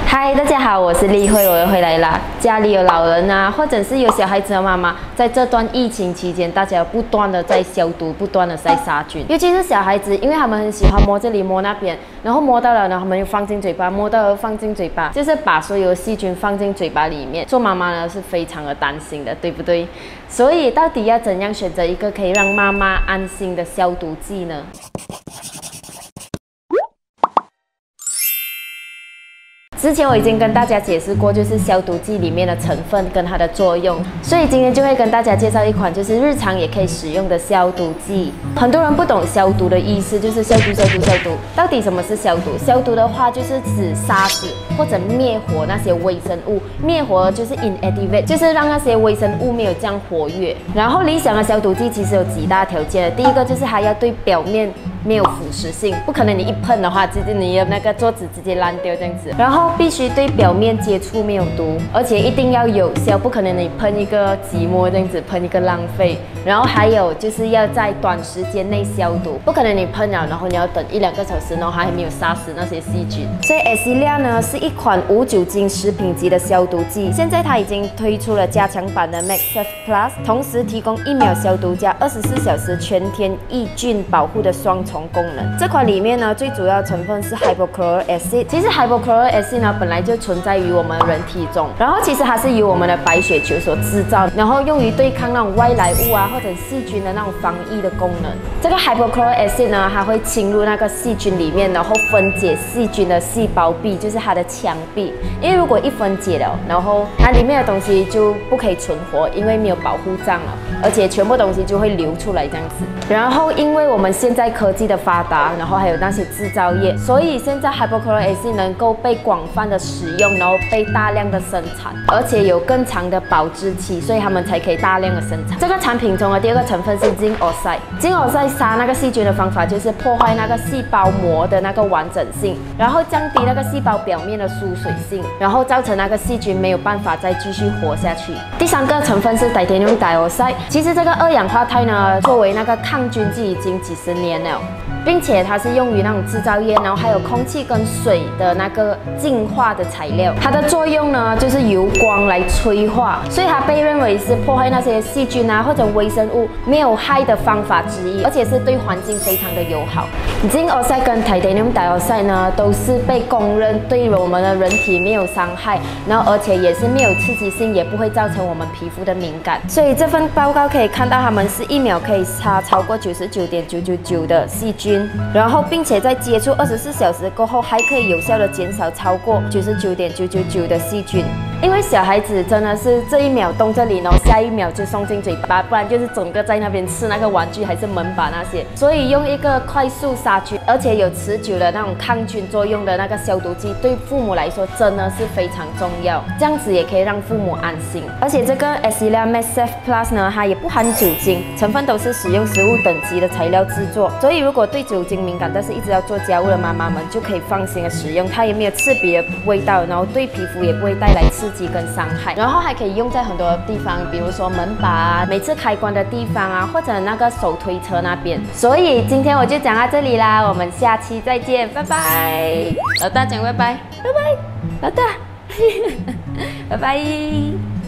嗨，大家好，我是丽慧，我又回来啦。家里有老人啊，或者是有小孩子的妈妈，在这段疫情期间，大家不断的在消毒，不断的在杀菌。尤其是小孩子，因为他们很喜欢摸这里摸那边，然后摸到了，然后他们又放进嘴巴，摸到了放进嘴巴，就是把所有细菌放进嘴巴里面。做妈妈呢是非常的担心的，对不对？所以到底要怎样选择一个可以让妈妈安心的消毒剂呢？ 之前我已经跟大家解释过，就是消毒剂里面的成分跟它的作用，所以今天就会跟大家介绍一款就是日常也可以使用的消毒剂。很多人不懂消毒的意思，就是消毒。到底什么是消毒？消毒的话就是指杀死或者灭活那些微生物，灭活就是 inactivate， 就是让那些微生物没有这样活跃。然后理想的消毒剂其实有几大条件的，第一个就是它要对表面 没有腐蚀性，不可能你一喷的话，你的那个桌子直接烂掉这样子。然后必须对表面接触没有毒，而且一定要有效，不可能你喷一个即墨这样子，喷一个浪费。然后还有就是要在短时间内消毒，不可能你喷了，然后你要等1-2个小时，然后还没有杀死那些细菌。所以 Acilia 呢是一款无酒精食品级的消毒剂，现在它已经推出了加强版的 MaxSafe Plus， 同时提供1秒消毒加24小时全天抑菌保护的双重功能。这款里面呢，最主要成分是 Hydrochloric Acid。其实 Hydrochloric Acid 呢，本来就存在于我们人体中，然后其实它是由我们的白血球所制造，然后用于对抗那种外来物啊或者细菌的那种防疫的功能。这个 Hydrochloric Acid 呢，它会侵入那个细菌里面，然后分解细菌的细胞壁，就是它的墙壁。因为如果一分解了，然后它里面的东西就不可以存活，因为没有保护罩了，而且全部东西就会流出来这样子。然后因为我们现在科技的发达，然后还有那些制造业，所以现在 Hydrochloric Acid 能够被广泛的使用，然后被大量的生产，而且有更长的保质期，所以他们才可以大量的生产。这个产品中的第二个成分是 Zinc Oxide。Zinc Oxide 杀那个细菌的方法就是破坏那个细胞膜的那个完整性，然后降低那个细胞表面的疏水性，然后造成那个细菌没有办法再继续活下去。第三个成分是 Titanium Dioxide。其实这个二氧化钛呢，作为那个抗菌剂已经几十年了， 并且它是用于那种制造业，然后还有空气跟水的那个净化的材料。它的作用呢，就是由光来催化，所以它被认为是破坏那些细菌啊或者微生物没有害的方法之一，而且是对环境非常的友好。Zinc Oxide 跟 Titanium Dioxide 呢，都是被公认对我们的人体没有伤害，然后而且也是没有刺激性，也不会造成我们皮肤的敏感。所以这份报告可以看到，他们是1秒可以杀超过99.999%的细菌。 然后，并且在接触24小时过后，还可以有效的减少超过99.999%的细菌。因为小孩子真的是这1秒动这里，然后下1秒就送进嘴巴，不然就是整个在那边吃那个玩具还是门把那些。所以用一个快速杀菌，而且有持久的那种抗菌作用的那个消毒剂，对父母来说真的是非常重要。这样子也可以让父母安心。而且这个 Acilia MaxSafe Plus 呢，它也不含酒精，成分都是使用食物等级的材料制作，所以如果对酒精敏感，但是一直要做家务的妈妈们就可以放心的使用，它也没有刺鼻的味道，然后对皮肤也不会带来刺激跟伤害，然后还可以用在很多地方，比如说门把啊、每次开关的地方啊，或者那个手推车那边。所以今天我就讲到这里啦，我们下期再见，拜拜。老大讲拜拜，拜拜，老大，拜拜。